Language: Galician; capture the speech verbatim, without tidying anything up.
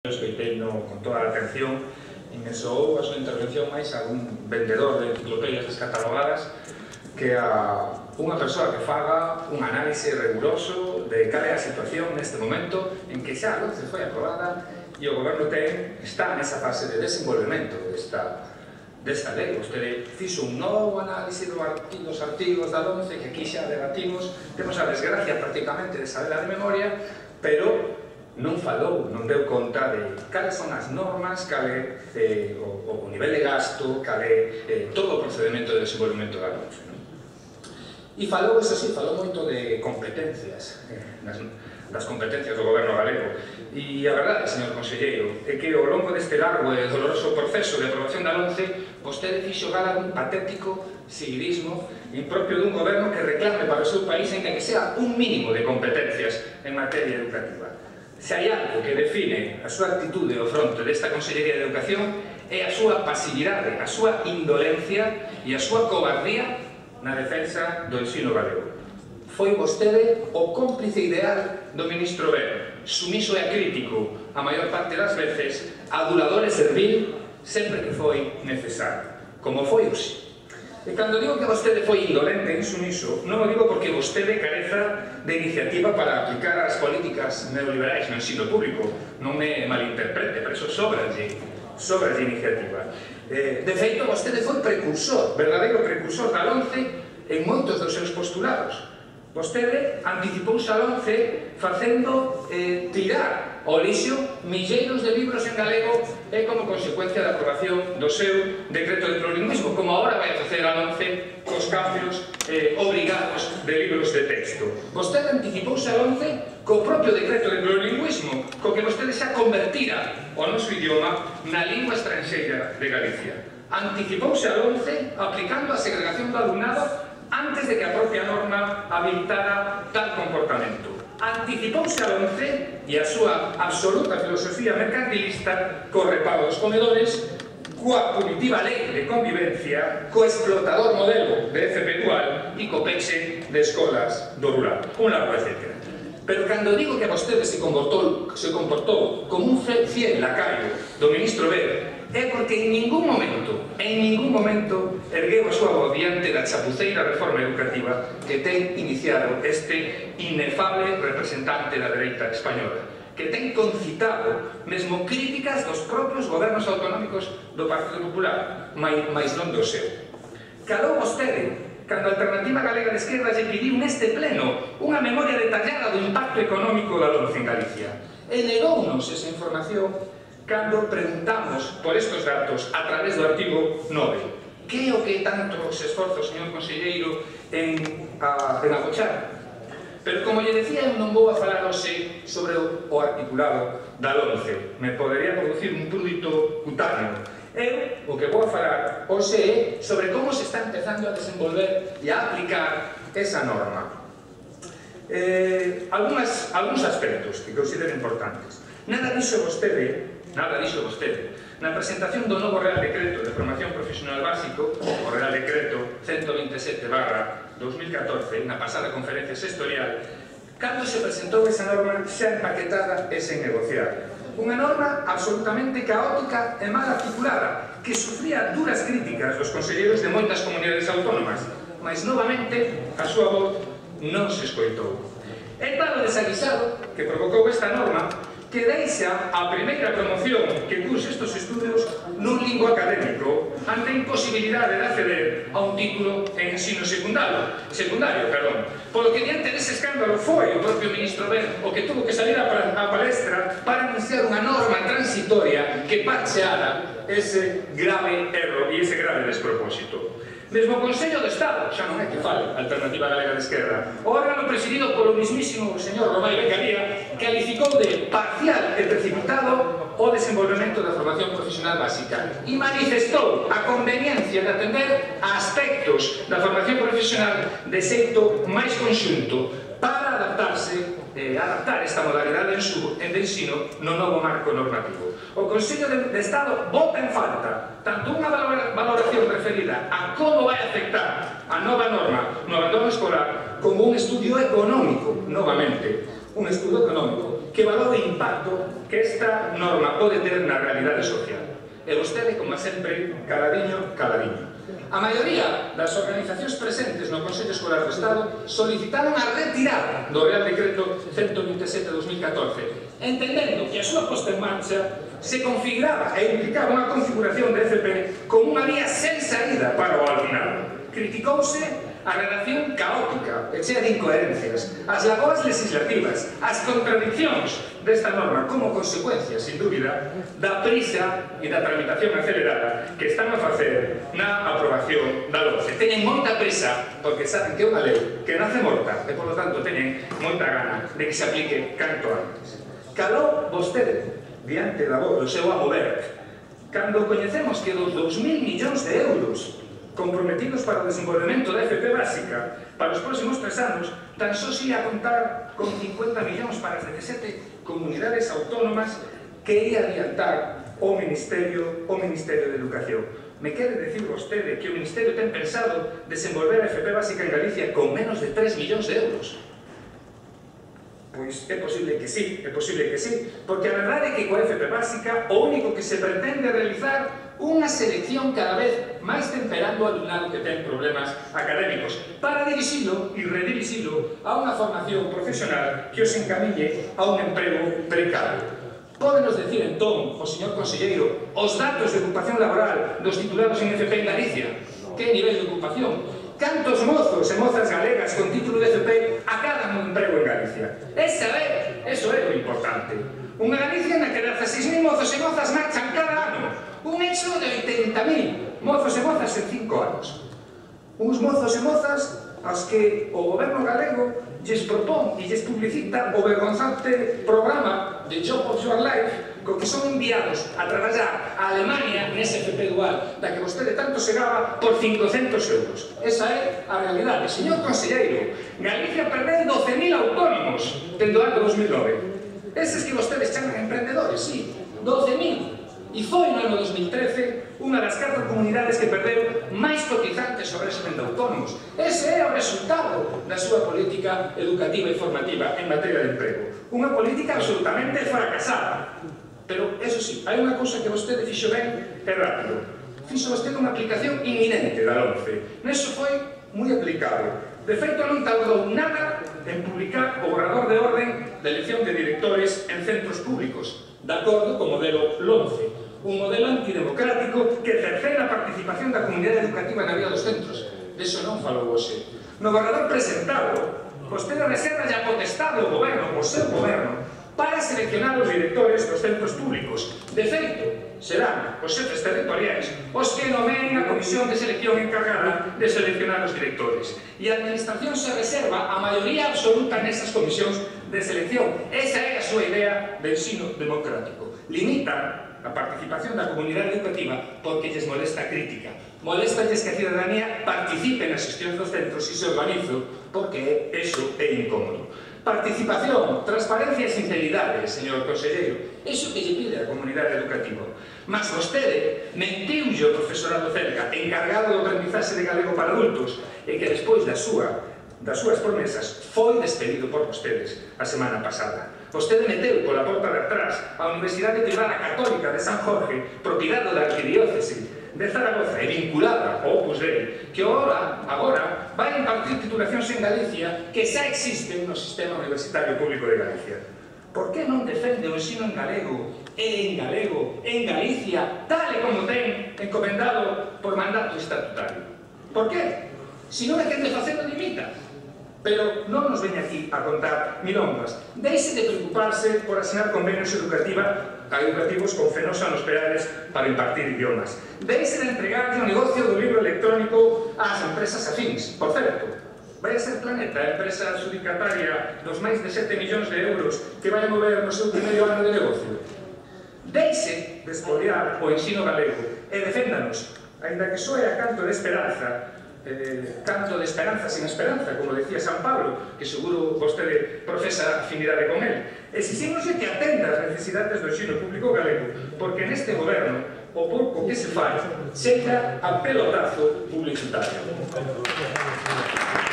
Escoiteino con toda a atención e me soou a súa intervención máis a un vendedor de enciclopedias descatalogadas que a unha persoa que faga un análise riguroso de cal é a situación neste momento en que xa a LOMCE foi aprobada e o goberno ten, está nesa fase de desenvolvemento desta, desta lei. Vostede fixo un novo análise do artigo, dos artigos da LOMCE que aquí xa debatimos, temos a desgracia prácticamente de saberla de memoria, pero non falou, non deu conta de cales son as normas, cal é eh, o, o nivel de gasto, cal é eh, todo o procedimento de desenvolvemento da LOMCE. Non? E falou, eso sí, falou moito de competencias, eh, das, das competencias do goberno galego. E a verdade, señor conselleiro, é que ao longo deste largo e doloroso proceso de aprobación da LOMCE, vostede fixo gala dun patético seguidismo impropio dun goberno que reclame para o seu país en que sea un mínimo de competencias en materia educativa. Se hai algo que define a súa actitude ao fronte desta Consellería de Educación é a súa pasividade, a súa indolencia e a súa cobardía na defensa do ensino galego. Foi vostede o cómplice ideal do ministro Ver, sumiso e acrítico a maior parte das veces, adulador e servil sempre que foi necesario, como foi hoxe. E cando digo que vostede foi indolente e insumiso, non o digo porque vostede careza de iniciativa para aplicar as políticas neoliberais no ensino público. Non me malinterprete, pero eso sobralle, sobralle iniciativa. Eh, de feito, vostede foi precursor, verdadeiro precursor da LOMCE en moitos dos seus postulados. Vostede anticipouse a LOMCE facendo eh, tirar ao lixo milleiros de libros en galego e como consecuencia da aprobación do seu decreto de plurilingüismo, como agora vai a facer a LOMCE cos cambios eh, obrigados de libros de texto. Vostede anticipouse a LOMCE co propio decreto de plurilingüismo, co que vostede xa convertira o noso idioma na lingua estranxeira de Galicia. Anticipouse a LOMCE aplicando a segregación do alumnado antes de que a propia norma habilitara tal comportamento. Anticipouse a LOMCE e a súa absoluta filosofía mercantilista co repago dos comedores, coa punitiva lei de convivencia, co explotador modelo de F P dual e co peche de escolas do rural, un largo etcétera. Pero cando digo que vostede se comportou, se comportou como un fiel lacaio do ministro Ver, é porque en ningún momento, en ningún momento, ergueu a súa voz diante da chapuceira reforma educativa que ten iniciado este inefable representante da dereita española, que ten concitado mesmo críticas dos propios gobernos autonómicos do Partido Popular, máis non do seu. Calou vostede cando a Alternativa Galega de Esquerda lle pediu neste pleno unha memoria detallada do impacto económico da LOMCE en Galicia. E negounos esa información cando preguntamos por estes datos a través do artigo nove. Que é o que tanto se esforza o señor conselleiro en, a, en agochar? Pero como lle decía, eu non vou a falar hoxe sobre o, o articulado da LOMCE. Me podería producir un prurito cutáneo. Eu o que vou a falar hoxe é sobre como se está empezando a desenvolver e a aplicar esa norma. Eh, algunas, alguns aspectos que considero importantes. Nada dixo vostede Nada dixo vostede. Na presentación do novo Real Decreto de Formación Profesional Básico, o Real Decreto ciento veintisiete barra dos mil catorce, na pasada conferencia sectorial, cando se presentou esa norma xa empaquetada e sen negociar. Unha norma absolutamente caótica e mal articulada, que sufría duras críticas dos conselleiros de moitas comunidades autónomas, mas novamente a súa voz non se escoitou. É claro desaguisado que provocou esta norma que deixa a primeira promoción que cursa estes estudios nun limbo académico ante a imposibilidade de acceder a un título en ensino secundario, secundario, perdón. Polo que diante dese escándalo foi o propio ministro Ver o que tuvo que salir a palestra para anunciar unha norma transitoria que parcheara ese grave erro e ese grave despropósito. Mesmo o Consello do Estado, xa non é que fale Alternativa Galega de Esquerda, o órgano presidido polo mismísimo señor Romai Beccaría, calificou de parcial e precipitado o desenvolvemento da formación profesional básica e manifestou a conveniencia de atender a aspectos da formación profesional de xeito máis conxunto para adaptarse, eh, adaptar esta modalidade de ensino no novo marco normativo. O Consello de, de Estado vota en falta tanto unha valoración referida a como vai afectar a nova norma no abandono escolar como un estudio económico, novamente, un estudo económico que valore o impacto que esta norma pode ter na realidade social. E vostede, como sempre, caladiño, caladiño. A maioría das organizacións presentes no Consello Escolar do Estado solicitaron a retirada do Real Decreto ciento vinte e sete barra dos mil catorce, entendendo que a súa posta en marcha se configuraba e implicaba unha configuración de F P como unha vía sen saída para o alumnado. Criticouse a redacción caótica e chea de incoherencias, as lagoas legislativas, as contradiccións desta norma como consecuencia, sin dúbida, da prisa e da tramitación acelerada que están a facer na aprobación da LOMCE. Teñen moita prisa porque saben que é unha lei que nace morta e, por lo tanto, teñen moita gana de que se aplique canto antes. Calou vostede diante da voz do seu amo Berg cando coñecemos que dos dous mil millóns de euros comprometidos para o desenvolvemento da F P básica para os próximos tres anos, tan só se ia contar con cincuenta millóns para as dezasete comunidades autónomas que ia adiantar o Ministerio, o Ministerio de Educación. Me quere decir vostede que o Ministerio ten pensado desenvolver a F P básica en Galicia con menos de tres millóns de euros? Pois é posible que sí, é posible que sí, porque a verdade é que coa F P básica o único que se pretende realizar unha selección cada vez máis temperando o alumnado que ten problemas académicos para dirixilo e redirixilo a unha formación profesional que os encamiñe a un emprego precario. Pódenos decir, entón, o señor conselleiro, os datos de ocupación laboral dos titulados en F P en Galicia? Que nivel de ocupación? Cantos mozos e mozas galegas con título de F P acadan un emprego en Galicia? Esa é, eso é o importante. Unha Galicia na que dezaseis mil mozos e mozas marchan cada ano. Un éxodo de oitenta mil mozos e mozas en cinco anos. Uns mozos e mozas aos que o goberno galego lles propón e lles publicita o vergonzante programa de Job of Your Life co que son enviados a traballar a Alemania nese F P dual da que vostede tanto se gaba por cincocentos euros. Esa é a realidade. Señor conselleiro, Galicia perdeu doce mil autónomos dende o ano dos mil nove. Eses que vostedes chaman emprendedores, sí, doce mil. E foi no ano dos mil trece unha das catro comunidades que perdeu máis cotizantes ao régimen de autónomos. Ese é o resultado da súa política educativa e formativa en materia de emprego. Unha política absolutamente fracasada. Pero, eso sí, hai unha cousa que vostede fixo ben e rápido. Fixo vostede unha aplicación inminente da LOMCE. Neso foi moi aplicado. De feito, non tardou nada en publicar o borrador de orden de elección de directores en centros públicos, de acordo co modelo LOMCE, un modelo antidemocrático que cercena a participación da comunidade educativa na vida dos centros. Deso non falou hoxe. No borrador presentado, vostede reserva a potestade do goberno, o seu goberno, para seleccionar os directores dos centros públicos. De feito, serán os xefes territoriais os que nomeen a comisión de selección encargada de seleccionar os directores. E a administración se reserva a maioría absoluta nesas comisións de selección. Esa é a súa idea de ensino democrático. Limita a participación da comunidade educativa porque lles molesta a crítica. Molestalles que a cidadanía participe nas xestións dos centros e se organizo porque eso é incómodo. Participación, transparencia e sinceridade, señor conselleiro. Iso que lle pide a comunidade educativa. Mas vostede mentiulle o profesorado cerca, encargado do aprendizaxe de galego para adultos, e que despois da súa, das súas promesas foi despedido por vostedes a semana pasada. Vostede meteu pola porta de atrás a Universidade Privada Católica de San Jorge, propiedade da Arquidiócese de Zaragoza e vinculada ao Opus Dei, que agora, agora vai impartir titulacións en Galicia que xa existen no sistema universitario público de Galicia. Por que non defende o ensino en galego e en galego en Galicia, tal e como ten encomendado por mandato estatutario? Por que? Se non é quen de facelo limita. Pero non nos veña aquí a contar milongas. Deixe de preocuparse por asinar convenios educativa a educativos con Fenosa nos Perales para impartir idiomas. Deixe de entregarlle o negocio do libro electrónico ás empresas afíns. Por certo, vai a ser Planeta, a empresa adjudicataria dos máis de sete millóns de euros que vai mover no seu primeiro ano de negocio. Deixe de espoliar o ensino galego e deféndanos, ainda que soe a canto de esperanza, Eh, canto de esperanza sin esperanza, como decía San Pablo, que seguro vostede profesa afinidade con él. Exiximoslle que atenda as necesidades do ensino público galego, porque neste goberno o pouco que se fai chega a pelotazo publicitario.